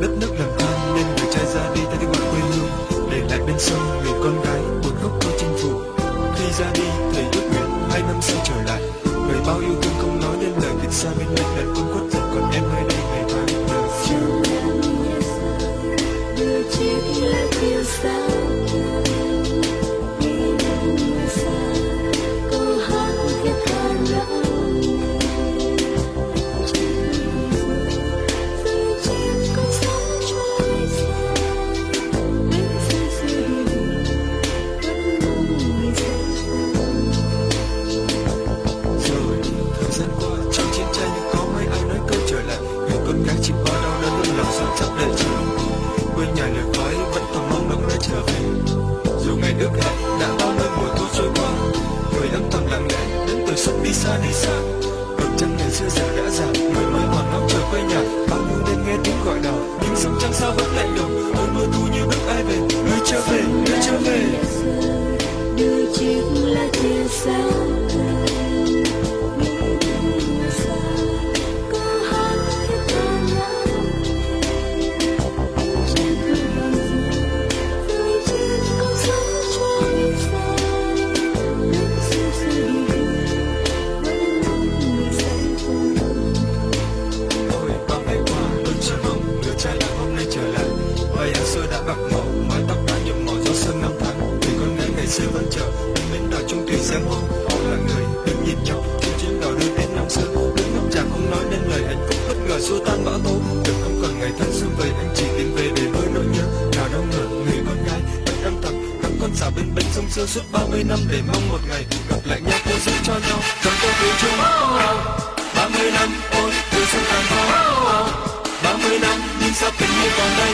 đất nước làm than nên người trai ra đi theo tiếng gọi quê hương, để lại bên sông người con gái một góc tôi chinh phục. Khi ra đi thầy ước nguyện 2 năm sau trở lại, người bao yêu thương không nói nên lời, tình xa bên lạnh lại không khuất dần, còn em nơi đây ngày tháng đời chiều. Đưa chiếc lá kia xa đi xa, ở chân ngày xưa giờ đã già, người mới còn ngóng chờ quê nhà. Bao nhiêu đêm nghe tiếng gọi đò, nhưng sóng trăng sao vẫn lạnh lùng. Cơn mưa thu như bước ai về, người trở về, người trở về. Đưa chiếc lá chia xa. Xưa vẫn chờ bên bến đò chung thủy xem hôm họ là người đứng nhìn nhau trên chuyến đò đưa đến năm xưa, đứng ngập tràn không nói nên lời, hạnh phúc bất ngờ xua tan bão tố. Đừng không còn ngày tháng xưa vậy, anh chỉ tìm về để với nỗi nhớ. Nào đâu ngờ người con gái vẫn âm thầm cắm con sào bên bến sông xưa suốt 30 năm để mong một ngày gặp lại nhau, cố giữ cho nhau trong câu thủy chung. 30 năm ôi từ xuân tàn hoa, 30 năm nhưng sao tình như còn đây.